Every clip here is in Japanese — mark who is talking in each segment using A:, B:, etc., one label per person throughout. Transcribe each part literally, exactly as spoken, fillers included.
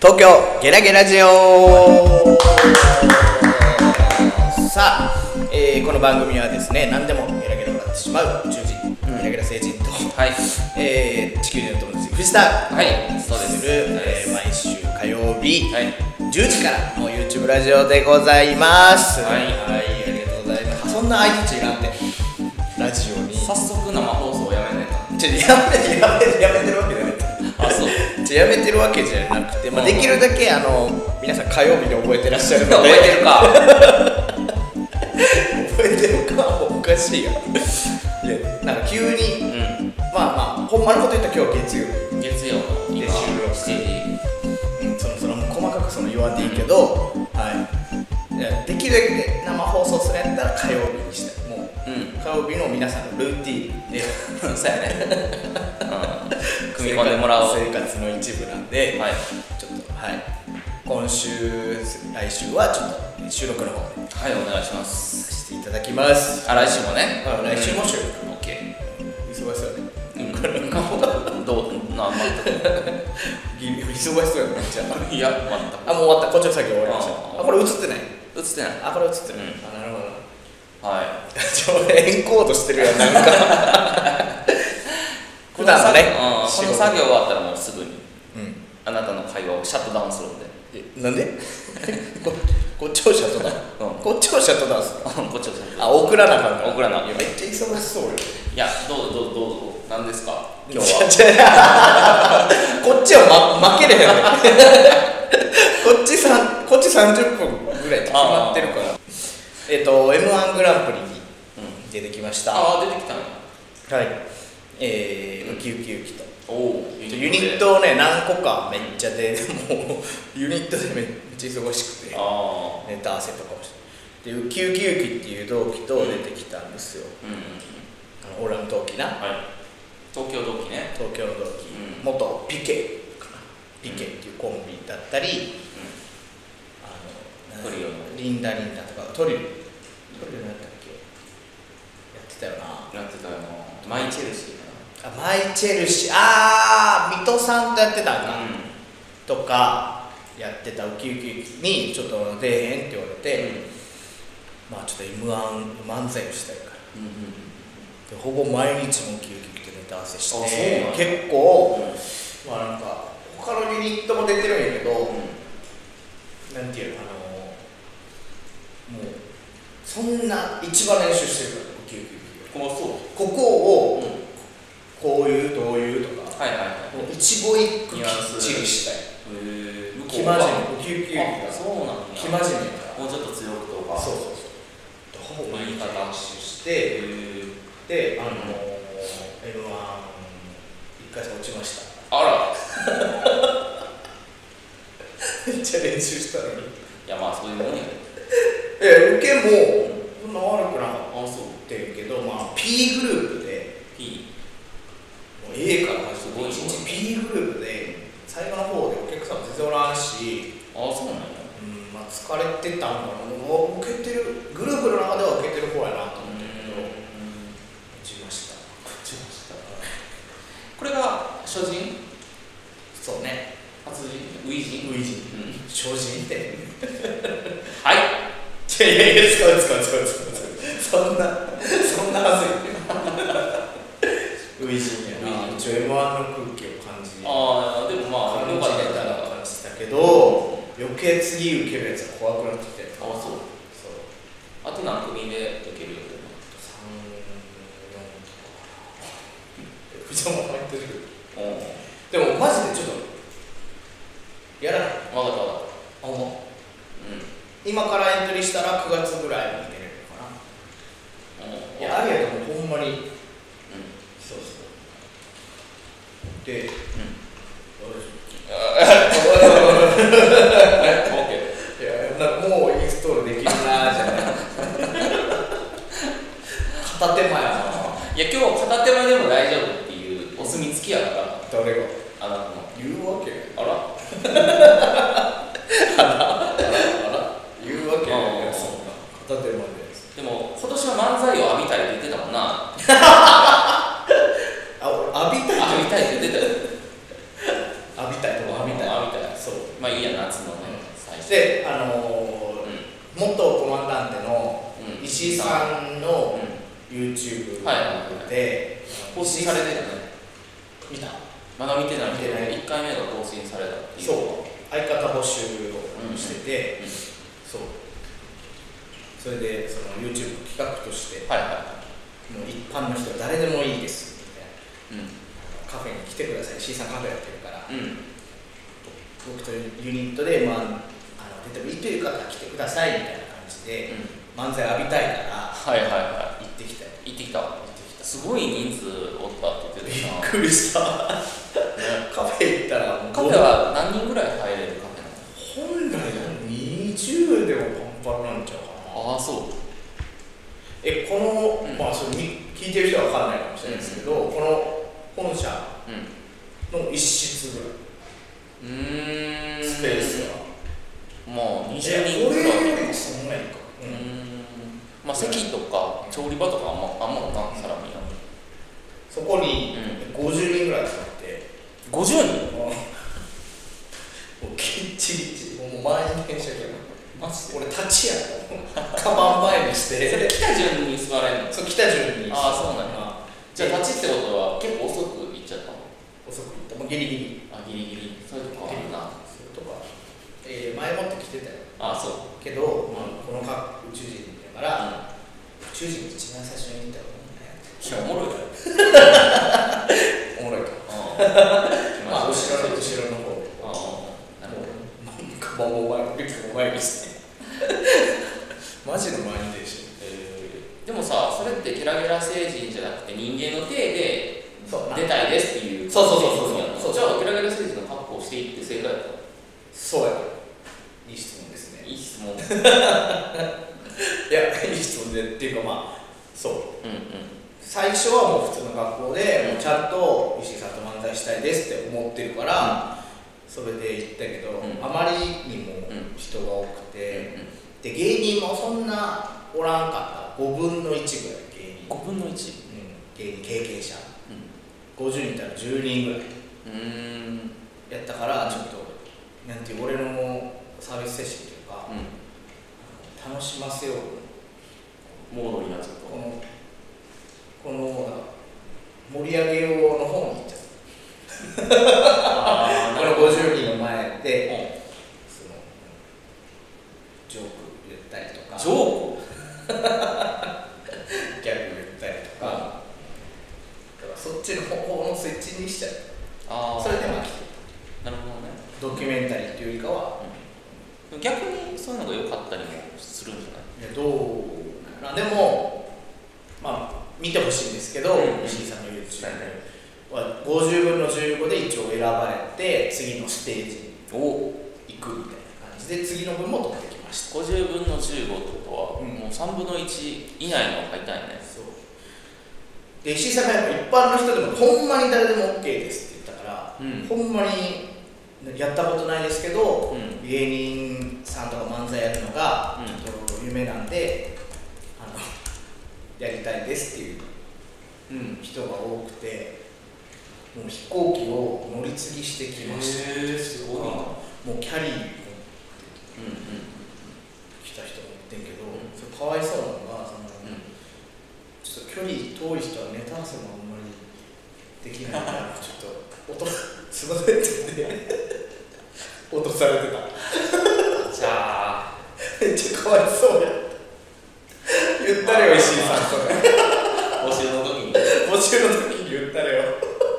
A: 東京ゲラゲラジオさあ、えー、この番組はですね、何でもゲラゲラ笑ってしまう宇宙人、うん、ゲラゲラ星人と、はいえー、地球人の友達藤田がお送りする、えー、毎週火曜日、はい、じゅうじからの YouTube ラジオでございます。はい、はい、ありがとうございます。そんな相手ちなんてラジオに
B: 早速生放送をやめないか
A: ちょっとやめてやめてやめてるわけじゃないあ、そうちょやめてるわけじゃなくて、まあ、できるだけあの皆さん火曜日に覚えてらっしゃるので
B: 覚えてるか
A: 覚えてるかおかしいよいやなんか急に、うん、まあまあほんまのこと言ったら今日月曜日
B: 月曜の
A: で収録しちじ、うん、そのその細かくその言わんでいいけど、うん、はいいやできるだけ生放送するやったら火曜日にしたいもう、うん、火曜日の皆さんのルーティーンで
B: そうやね、うん、組み込んでもらおう
A: 生活の一部なんで、はい、ちょっとはい今週来週はちょっと収録の方で
B: はいお願いします
A: させていただきます。
B: あ来週もね
A: あ来週も収録、
B: うん、オッケ
A: ー忙しそうね
B: うんどうなまた
A: 忙しそうやねじゃあ
B: いやまた
A: あもう終わったこっちの作業終わりました。あこれ映ってない
B: 映ってない
A: あこれ映ってる、うん、あなるほど
B: はい
A: ちょエンコードしてるやんなんか普段のね、
B: うん、この作業終わったらもうすぐに、うん、あなたの会話をシャットダウンするんで
A: えなんでこ, こっちをシャットダウン、うん、こっちをシャットダウンする
B: こっちをシャットダウン
A: あ送らなあかんから
B: 送らなめっ
A: ちゃ忙しそうよ
B: いやどうぞどうぞどうぞ何ですか今日は
A: こっちを、ま、負けれへんねこっちさんこっちさんじゅっぷんぐらい決まってるからえっと エムワン グランプリに出てきました、うん、
B: ああ出てきたね
A: はいえー、ウキウキウキと
B: お
A: ユニットをね何個かめっちゃでもうユニットでめっちゃ忙しくて
B: あ
A: ネタ合わせとかもしてでウキウキウキっていう同期と出てきたんですよ、うんうんうん、あの俺の同期な、
B: はい、東京同期ね
A: 東京の同期、うん、元ピケかなピケっていうコンビだったり、うん、あのトリオのリンダリンダとかトリオトリオのやったっけやってたよな
B: やってたよなマイチェルシーか
A: なあマイチェルシーあー水戸さんとやってたんか、うん、とかやってたウキウキウキにちょっと出えへんって言われて、うん、まあちょっと エムワン 漫才をしたいから、うんうん、でほぼ毎日もウキウキウキとネタ合わせして結構、うん、まあなんか他のユニットも出てるんやけど、うん、なんていうのあのもうそんな一番練習してるからウキウキウキ
B: こそう
A: ここを、うん、こういうどういうとか、
B: はいはいはい、
A: 一語一句きっちりしたい。へー、生真面目、ウキウキウキが
B: そうなんだ。
A: 生真面目から
B: もうちょっと強くとか
A: そうそうそうほぼ言い方練習してで、あのー、エムワン 一回戦落ちました
B: あら
A: めっちゃ練習したのにい
B: やまあそういうもんや
A: え、受けもそんな悪くなかったって言うけど、まあ P グループで
B: P
A: もう A から始めていちにち P グループで最後の方でお客さん全然おらんし
B: ああそうなんや、
A: うんまあ、疲れてたんかな受けてるグループの中では受けてる方やなと思ったけど落ちました
B: 落ちましたこれが初陣
A: そうね
B: 初陣初陣
A: 初陣、うん、初陣って
B: はい
A: いやいやいや使う使う使う使うそんなそんなはずい初陣やな一応 エムワン の空気を感じ
B: ああでもまあ
A: 感じれたら感じたけど余計次受けるやつは怖くなってきて
B: ああそうそうあと何組で受けるよ
A: さん、よんとか藤山入ってるでもマジでちょっとやらない
B: 分かった分かった
A: あほんまうん今からエントリーしたらくがつぐらいに出れるのかな、うん、いやあれやともうほんまに、うん、そうそうで、うん、いやなんかもうインストールできるなーじゃない片手間やない
B: や今日は片手間でも大丈夫っていうお墨付きやから
A: 誰が
B: あなたの
A: 言うわけ
B: あら
A: あらあらあら言うわけないそんな片手間で
B: でも今年は漫才を浴びたいって言ってたもんな
A: あ浴びたい
B: 浴びたいって言ってたよまあいいや、夏のね、最初
A: で、あのー、元コマンダンテの石井さんの YouTube で
B: 更新されてるね。
A: 見た？
B: まだ見てないけど、
A: 見てない。
B: いっかいめが更新されたっていう。
A: そう、相方募集をしてて、
B: うんうん、
A: そうそれでその YouTube 企画として、
B: はいはい、
A: もう一般の人誰でもいいですみたいな、
B: うん、
A: カフェに来てください、 C さんカフェやってるから、
B: うん、
A: 僕とユニットで、まあ、あの例えばいいという方は来てくださいみたいな感じで、うん、漫才浴びたいから、
B: はいはいはい、
A: 行ってきたよ。
B: 行ってきた。すごい人数おったって言ってたな。
A: びっくりした。カフェ行ったらもう
B: カフェは何人ぐらい入れるカフェなの？
A: 本来にじゅうでもパンパンなんちゃうかな。
B: ああ、そう。
A: え、この、
B: うん、
A: まあそれ聞いてる人は分かんないかもしれないですけど、うん、この本社の一室ぐらい、
B: うん、
A: スペースが
B: まあにじゅうにんぐらい。
A: これそんなにか、
B: うん、まあ席とか調理場とかあんまあんまな、サラミは
A: そこにごじゅうにんぐらい使って。
B: ごじゅうにん？
A: もうきっちりもう満員電車けど、マジで俺立ちやったカバン前にして
B: それ来た順に座れるの？
A: そう、来た順に。
B: ああ、そうなんや。じゃあ立ちってことは結構遅く行っちゃったの？
A: 遅く行った、もうギリギリ。
B: あ、ギリギリ。そういうとこあるな。
A: そういうとこある。えー、前もって来てたよ。
B: ああ、そう
A: けど、まあ、このか宇宙人だから、うん、宇宙人一番最初に行ったら
B: いや、おもろいから
A: おもろいかまあ、後ろの後ろの方でああ、なるほど。なんかもうお前いつも前にしてマジの前にでしょ、
B: えー、でもさ、それってゲラゲラ星人じゃなくて人間の体で出たいですっていう。
A: そうそうそうそうそう。
B: じゃあゲラゲラ星人の格好をしていって正解だった。
A: そうや。いい質問ですね。
B: いい質問い
A: や、いい質問でっていうか、まあそう、うんうん、最初はもう普通の学校で、もうちゃんと石井さんと漫才したいですって思ってるから、うん、それで行ったけど、うん、あまりにも人が多くて、うん、で芸人もそんなおらんかった。ごぶんのいちぐらい芸人。
B: ごぶんのいち？
A: うん、芸人経験者、うん、ごじゅうにんいたらじゅうにんぐらい、うーん、やったから、ちょっとなんていう俺のサービス精神というか、うん、楽しませよう
B: モードになっちゃった。
A: このこの盛り上げようの方に行っちゃったこのごじゅうにんの前で、うん、そのジョーク言ったりとか、
B: ジョーク
A: ギャグ言ったりとか、だからそっちの方のスイッチにしちゃう。あ、それでまあ来て
B: なるほどね。
A: ドキュメンタリーっていうよりかは、
B: うん、逆にそういうのが良かったりもするんじゃない？
A: いや、どうな。でもまあ見てほしいんですけど、うん、石井さんの YouTube はごじゅうぶんのじゅうごで一応選ばれて次のステージに行くみたいな感じで次の分も取ってきました。
B: ごじゅうぶんのじゅうごってことは、うん、もうさんぶんのいち以内の入ったんやね。
A: そうで、石井さんが一般の人でもほんまに誰でも OK ですって言ったから、うん、ほんまにやったことないですけど、うん、芸人さんとか漫才やるのがちょっと夢なんで、あのやりたいですっていう、うん、人が多くて、もう飛行機を乗り継ぎしてきました。
B: へー、すごいな。
A: もうキャリー持って
B: うんうん、
A: 来た人もいってんけど、うん、それかわいそうなのが、その、うん、ちょっと距離遠い人はネタ合わせもあんまりできないからちょっと音すいませんって言って落とされてた。
B: じゃあ
A: めっちゃかわいそうや言ったれよ、石井さん。それ
B: 募集の時に
A: 募集の時に言ったれよ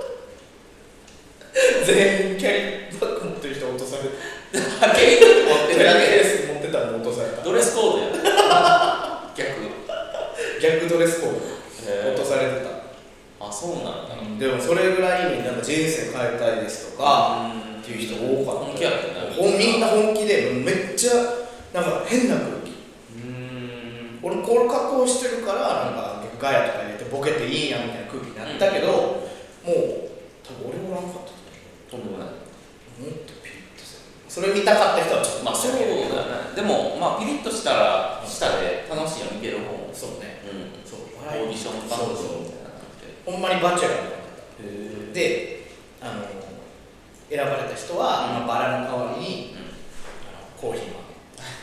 A: 全員キャリーバッグ持ってる人落とされて
B: キャリーバッグ持ってるだけ
A: ケース持ってたの落とされた。
B: ドレスコードや逆
A: 逆ドレスコード落とされてた。
B: あ、そうなんだ、うん、
A: でもそれぐらいなんか人生変えたいですとかっていう人多かった。
B: 本気やったね。
A: みんな本気でめっちゃなんか変な空気。うーん、俺これ加工してるからなんかガヤとか入れてボケていいやみたいな空気になったけど、うん、もう多分俺もなかった
B: と思う。とんでもない。
A: もっとピリッとする。それ見たかった人はちょっと
B: まあそうだね。でもまあピリッとしたら下で楽しいの見てる方も。
A: そうね。うん。そう。
B: オーディション番組みたいな感じで。
A: ほんまにバチェラーだった。で、あの選ばれた人は、うん、バラの代わりに、うん、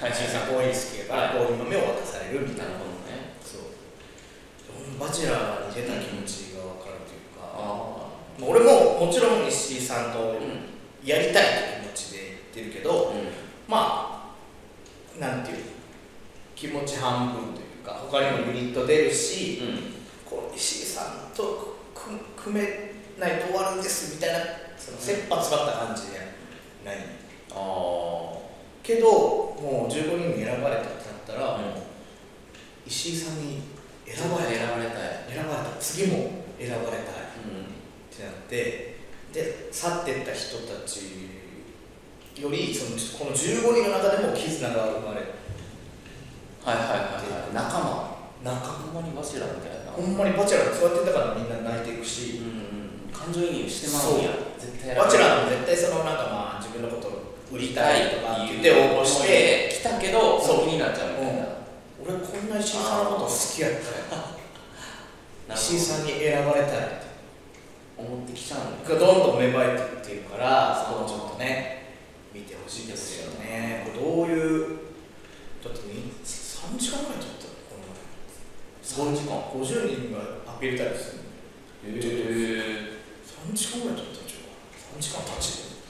A: 石井さんコーヒー好きやからコーヒー豆を渡されるみたいな。
B: なるほどね。
A: そうバチェラーに出た気持ちが分かるというか、
B: あ
A: まあ俺ももちろん石井さんと
B: うん
A: やりたいって気持ちで言ってるけど、
B: うん
A: まあなんていう気持ち半分というか、他にもユニット出るし、
B: うん
A: この石井さんと組組めないと終わるんですみたいな、その切羽詰まった感じじゃない。
B: ああ
A: けどもうじゅうごにんに選ばれたってなったら、
B: うん
A: 石井さんに選ばれた
B: 選ばれたい。
A: 選ばれた次も選ばれたい
B: うん
A: ってなって、で去っていった人たちよりそのこのじゅうごにんの中でも絆が生まれる。
B: はいはいはいはい。仲間。
A: なんか
B: ほんまにバチェラーみたいな。
A: ほんまにバチェラーそうやってたからみんな泣いていくし、
B: うんうん。感情移入してまうんや。絶対
A: バチェラーも絶対そのなんかまあ自分のことを売りたいとかって言って応募して
B: 来たけど
A: そう
B: 気になっちゃうみたいな。
A: 俺こんな石井さんのこと好きやったよ石井さんに選ばれたいって
B: 思ってきちゃうんだ。
A: がどんどん芽生えていってるから、そこをちょっとね見てほしいですよね。これどういうだってさんじかんぐらい撮ったのこの
B: さんじかん。
A: ごじゅうにんがアピールタイプするの。
B: へえ。
A: さんじかんぐらい撮ったんちゃうか。さんじかん経ちで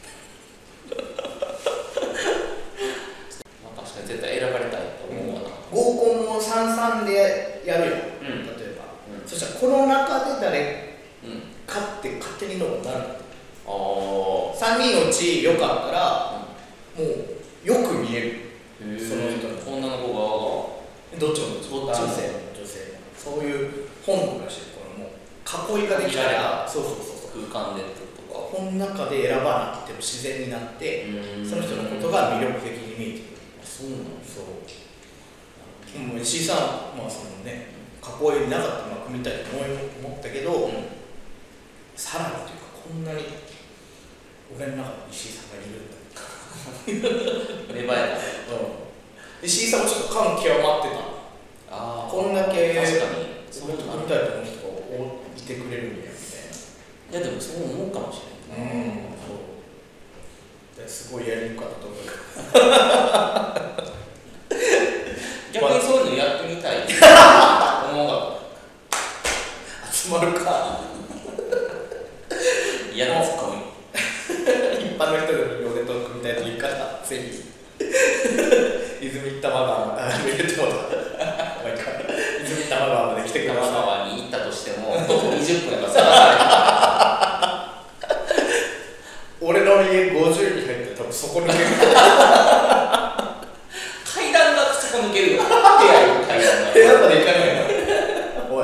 B: まあ確かに絶対選ばれたいと思うわな。
A: 合コンもさんさんでやるよ、
B: うん、
A: 例えば、
B: うん、
A: そしたらこの中で誰
B: うん
A: かって勝手にのがなる。
B: あ
A: さんにんのうちよかったら、もうよく見える。
B: あ
A: その人の
B: 女の子側
A: どっちもどっちも
B: どっちも
A: 男性も女性もそういう本能らしい。このもう囲いができたら、そうそうそうそう
B: 空間でってことか。
A: この中で選ばなくても自然になって、その人のことが魅力的に見えてくる。
B: そうなの。
A: そうもう石井さん、まあそのね、囲いなかったら組みたいと思い思ったけど、うん、さらにというかこんなに俺の中に石井さんがいるんだ
B: 芽生えた、うん、
A: 石井さんもちょっと感極まってた。ああこんだけ
B: 確かに
A: そういう組みたいと思う人がいてくれるんやみたいな。
B: いやでもそう思うかもしれない。うん
A: そうですごいやりにくかったと思う
B: 逆にそういうのやってみたいって思うか
A: 集まるか
B: 嫌なツッコミ
A: 一般の人でも俺と組みたいと言うからぜひ泉玉川まで泉玉川まで来てください。
B: 玉川に行ったとしても徒歩にじゅっぷんやからさ
A: 俺の家ごじゅうに入って多分そこ抜ける
B: 階段がそこ抜けるよ部屋階段が
A: 部屋まで行かないのお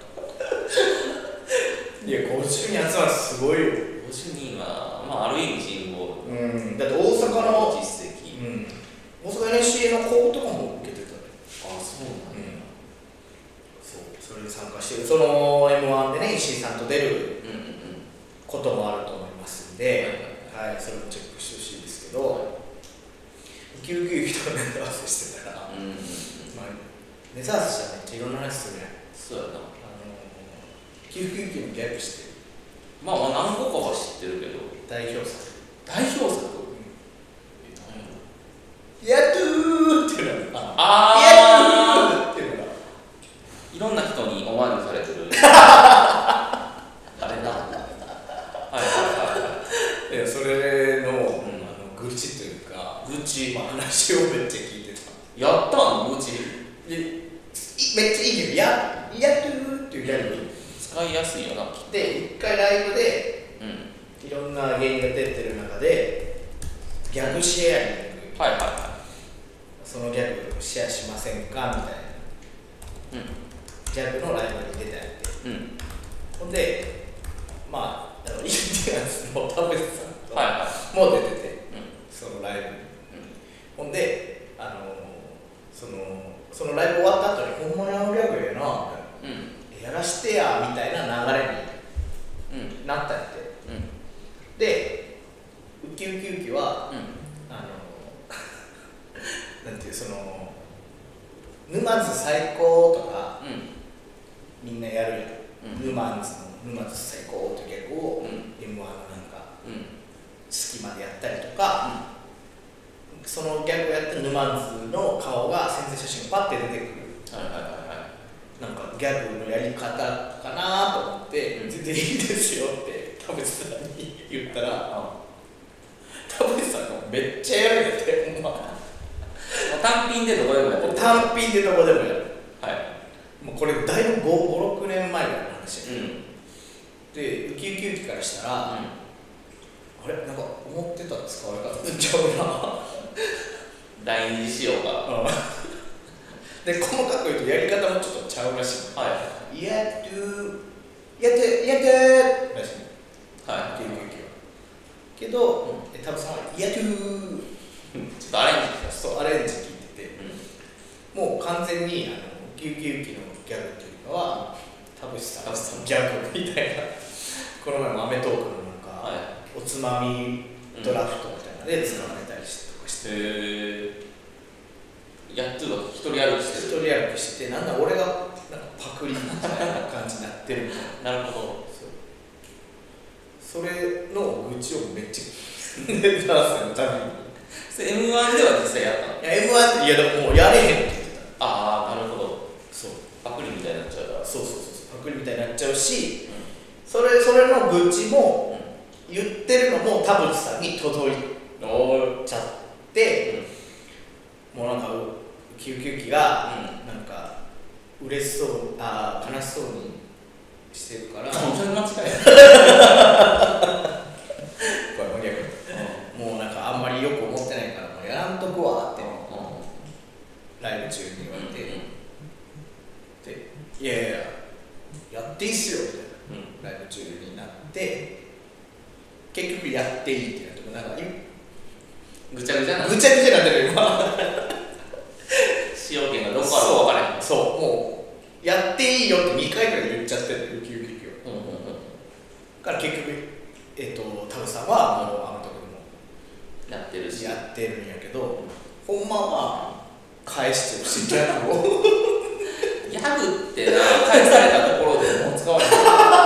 A: いいやごじゅうにん集まるすごいよ。
B: ごじゅうにんは、まあ、ある意味人望、
A: うん、だって大阪の
B: 実績、
A: うん、大阪 エヌエスシーエー の子とかも受けてたね。
B: ああそうなんだ、うん、
A: そうそれに参加してる。その エムワン でね石井さんと出ることもあると思いますんで、はい、はい、それもチェックしてほしいですけど、ウキウキウキとかネタ合わせしてたら、うん、まあ、ネタ合わせしたらめっちゃいろんな話するね。
B: そうやな。
A: ウキウキウキのギャグしてる。
B: まあまあ何個かは知ってるけど。
A: 代表作。
B: 代表作？うん、
A: え、何やろ？やっとーっていうのが。
B: あ
A: あ。やっとーっていうのが。
B: いろんな人にオマージュされてる。あれな。はいはいはいはい。
A: いやそれの、うん、あの愚痴というか、
B: 愚痴、
A: まあ、話をめっちゃ聞いてた。
B: やったん愚痴？
A: でめっちゃいいけど、ややっとーっていうギャグ。
B: 使いやすいよな。
A: で一回ライブで、
B: うん、
A: いろんな芸人が出てる中でギャグシェアリング、
B: はいはいはい、
A: そのギャグをシェアしませんかみたいな、うん、ギャグのライブに出てあって、
B: うん、
A: ほんでまああのインディアンスの田淵さんとも出てて、はいはい、そのライブに、うん、ほんであのそのそのライブ終わった後にほんまにあのギャグええなみたいな、うん、やらしてやみたいな流れになったんやって、うん、でウキウキウキは、うん、あのなんていうその沼津最高とか、うん、みんなやるやん、うん、沼津の沼津最高っていうギャグを、うん、エムワン のなんか、うん、隙間でやったりとか、うん、 そのギャグをやってる沼津の顔が宣伝写真がパッて出てくる、
B: はいはいはいはい、
A: なんかギャグのやり方かなと思って、
B: うん、
A: 全然いいですよって田淵さんに言ったら、田淵さんがめっちゃやるんやってほんま
B: 単品でどこでもやってる。
A: 単品でどこでもやる、
B: はい、
A: もうこれだいぶご、ろくねんまえぐらいの話や、
B: うん、
A: でウキウキウキからしたら、
B: うん、
A: あれなんか思ってた使われ方ちゃうな
B: 第二次仕様が、
A: で細かく言うとやり方もちょっとちゃうらしい、
B: はい、
A: やっとやってやってらしい、
B: はい、
A: ウキウキウキはけど、うん、多分そのやっと
B: ちょっとアレンジ
A: そうアレンジ聞いてて、うん、もう完全にあのウキウキウキのギャグというかは田淵さんのギャグみたいなこの前もアメトークのなんか、はい、おつまみドラフトみたいなので使われたりしてとかして、
B: うん、へーやっと一人歩きして
A: る一人歩きしてなんだ俺がなんかパクリみたいな感じになってるみたい
B: ななるほど、
A: それの愚痴をめっちゃ出すのために
B: それ エムワン では実際やったの？
A: いや エムワン っていやでももうやれへんって言ってた。
B: ああなるほど、
A: そう
B: パクリみたいになっちゃうから、
A: そうそうそうパクリみたいになっちゃうし、うん、それそれの愚痴も、うん、言ってるのも田淵さんに届いちゃって、うん、もうなんかウキウキウキが、うん、なんか嬉しそうあ悲しそうにしてるから
B: そんな間違い
A: これも逆にもうなんかあんまりよく思ってないからもうやらんとこはって、ライブ中に言われて、でいやいややっていいっすよみたいな、ライブ中になって結局やっていいってなってなんか
B: ぐちゃぐちゃな
A: ぐちゃぐちゃなってる今
B: 使用権がどこか分からへん。
A: そうもうやっていいよってにかいくらい言っちゃってるウキウキウキを、うんうんうん、から結局えっ、ー、と田淵さんはもうあの時も
B: やってるし
A: やってるんやけど、ほんまは返してるしギャグを
B: ギャグってな返されたところでもう使われない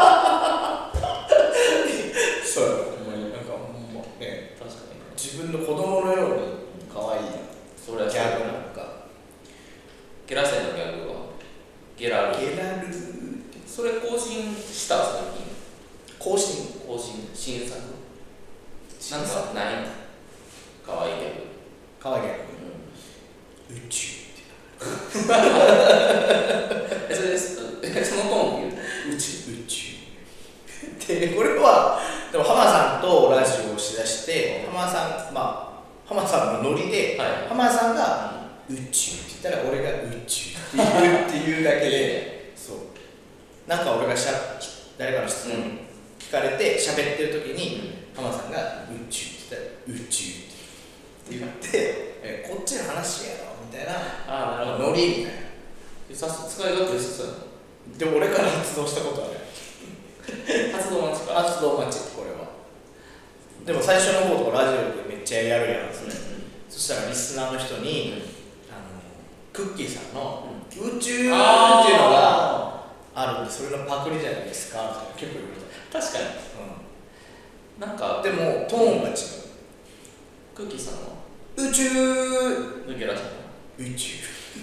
A: そうやほんまになんかほんまね確かに自分の子供のように可愛い
B: それは
A: ギャグなんか
B: ゲラセンのギャグはゲラル
A: ゲラル
B: それ更新した最近
A: 更新
B: 更新新作なんかないかわいいギャグ
A: かわいいギャグ、うん、宇宙って
B: えそれですそのトーン
A: 宇宙宇宙でこれはでも浜さんとラジオをしだして浜さんまあ浜さんのノリで、はい、浜さんが宇宙って言ったら俺が宇宙って言うっていうだけでそうなんか俺がしゃ誰かの質問聞かれて喋ってる時に、うん、浜さんが宇宙って言ったら宇宙って言ってえこっちの話やろみたいな
B: あなるほど
A: ノリみたいな
B: 使い勝手ですよ
A: でも俺から発動したことある
B: 発動待ちか
A: 発動待ちこれはでも最初の方とかラジオでめっちゃやるやんそれ、うん、そしたらリスナーの人に、うん、あのクッキーさんの「宇宙」っていうのがあるんでそれのパクリじゃないですかって結構言われた
B: 確かに、うん、なんか
A: でもトーンが違う
B: クッキーさんは
A: 宇宙
B: 抜けらしいの
A: 宇宙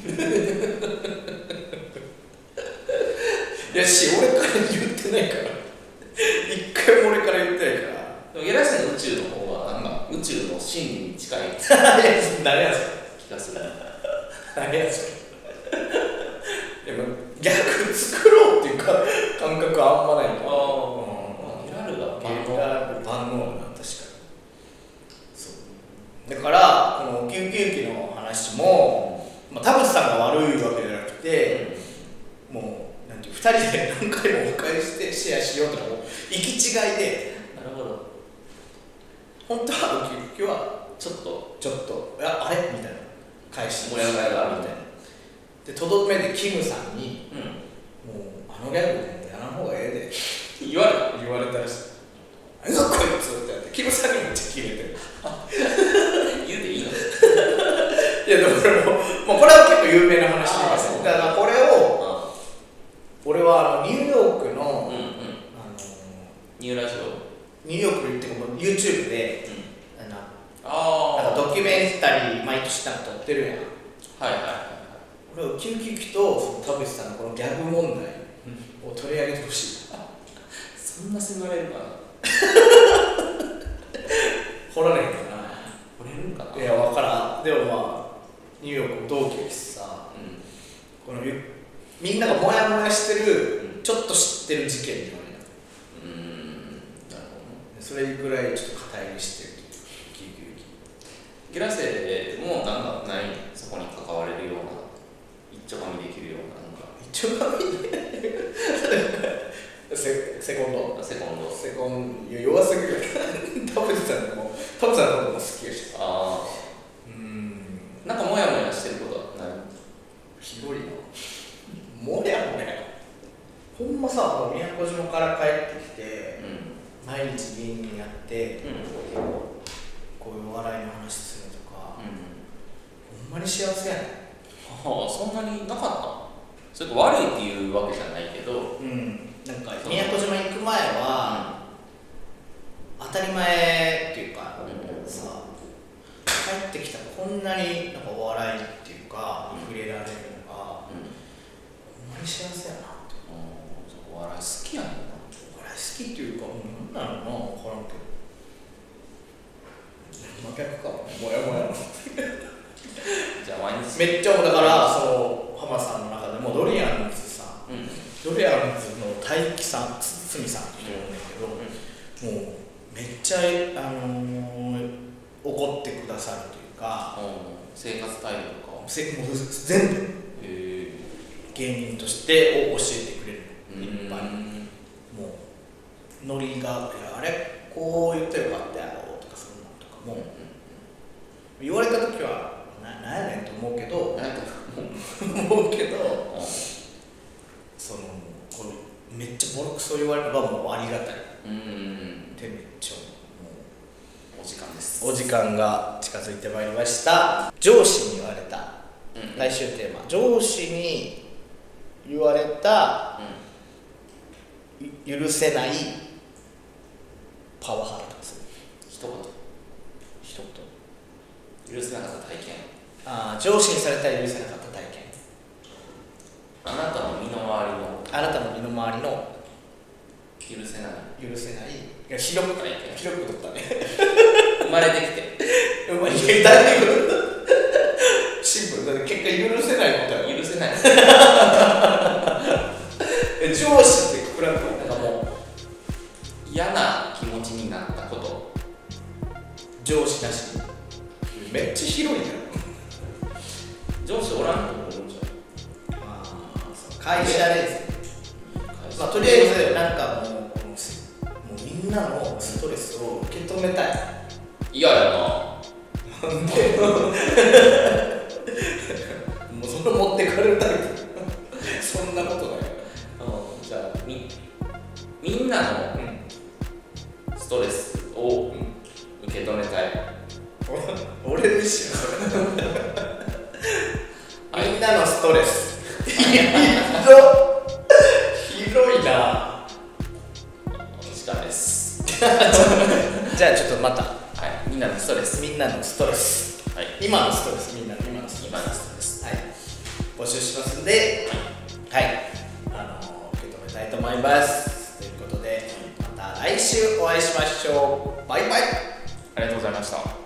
A: いやし俺から言ってないから一回も俺から言ってないから
B: でもゲラシの宇宙の方はなんか宇宙の真理に近い
A: 何やそれ
B: 気がする
A: 何やそれでもギャグ作ろうっていうか感覚あんまないから
B: ああギャルが
A: ゲラル万能な確かにそうだからこのウキウキウキの話も、まあ、田淵さんが悪いわけじゃなくて、うん、もうなんていうふたりで何回もお返ししてシェアしようとかも行き違いで
B: なるほど
A: 本当はウキウキは
B: ちょっと
A: ちょっとああれみたいな返し
B: もやもやがあるみたいな
A: でとどめでキムさんに、
B: うん、
A: もうあのギャグでやらん方がえ
B: えで言われた
A: 言われたらしい何がこいつって言ってキムさんにめっちゃキレてる
B: 言うていいの
A: いやでもこれも、もうこれは結構有名な話ですよだからこれを俺はあのニューヨークの、うんうん、あの
B: ニューラジオ
A: ニューヨーク行っても YouTube で、うん、あ
B: あ
A: なんかドキュメンタリー毎年なんか撮ってるやん。
B: はいはいはいはい。
A: 俺はウキウキウキとその田淵さんのこのギャグ問題を取り上げてほしい。
B: そんな迫れるかな。
A: 掘られへんかな。
B: 掘れるんかな。
A: いや分からん。でもまあニューヨーク同期やしさ、うん、このみんながモヤモヤしてる、うん、ちょっと知ってる事件になるやん。うん、なるほど。それぐらいちょっと肩入れしてる。
B: ゲラセもなんかないそこに関われるような一丁紙できるようななんか
A: 一丁紙セセコンド
B: セコンド
A: セコンド弱すぎる田淵さんも田淵さんのことも好きやしさあ
B: うんなんかモヤモヤしてることはない
A: ひどいなモヤモヤほんまさもう宮古島から帰ってきて、うん、毎日芸人やって、うん、こういう笑いの話するとか、うん、ほんまに幸せやねん。
B: はあ、そんなになかった。それと悪いっていうわけじゃないけど、
A: うん、なんか宮古島行く前は、うん、当たり前っていうか、うん、さ帰ってきたらこんなになんかお笑いっていうか、うん、触れられるのが、うん、ほんまに幸せやなって。
B: うん、お笑い好きやねんな。
A: お笑い好きっていうか、なんなのかな分からんけど。真逆かもやもやの
B: じゃあ毎日
A: めっちゃだからその浜田さんの中でもドリアンズさん、うん、ドリアンズの大樹さん堤さんって言うんだけど、うん、もうめっちゃ、あのー、怒ってくださるというか、
B: うん、生活態度とか
A: せもう全部芸人としてを教えてくれるいっぱいもうノリがあれこう言ったらよかったやろもう言われた時はな、なんやねんと思うけど思うけど、うん、そのこれめっちゃボロクソ言われればもうありがたいうんでめっちゃもう
B: お時間です
A: お時間が近づいてまいりました。上司に言われた、うん、来週テーマ上司に言われた、うん、許せないパワハラとかする
B: 一言
A: 一
B: 言許せなかった体験
A: ああ上司にされたら許せなかった体験
B: あなたの身の回りの
A: あなたの身の回りの
B: 許せない
A: 許せないいや広く
B: 体験
A: 広く取ったね
B: 生まれてきて
A: 生まれてきて誰にシンプルだって結果許せないことは
B: 許せない
A: 上司ってくらく
B: なんかもう嫌な気持ちになったこと
A: 上司なしめっちゃ広いな
B: 上司おらんと思うんじゃん
A: ああ会社でまあとりあえずなんかもう、もうみんなのストレスを受け止めたい
B: 嫌やな
A: なんでもうそれ持ってかれるタイプそんなことない、
B: うん、じゃあみみんなのストレスを受け止めたい、
A: うん、俺ですよそれみんなのストレス広いな
B: 時間です
A: じゃあちょっとまた、
B: はい、みんなのストレス
A: みんなのストレス、はい、今のストレスみんなの今のストレス、
B: 今のストレス、
A: はい、募集しますんで、はい、はい、あの受け止めたいと思いますということでまた来週お会いしましょう。バイバイ。
B: ありがとうございました。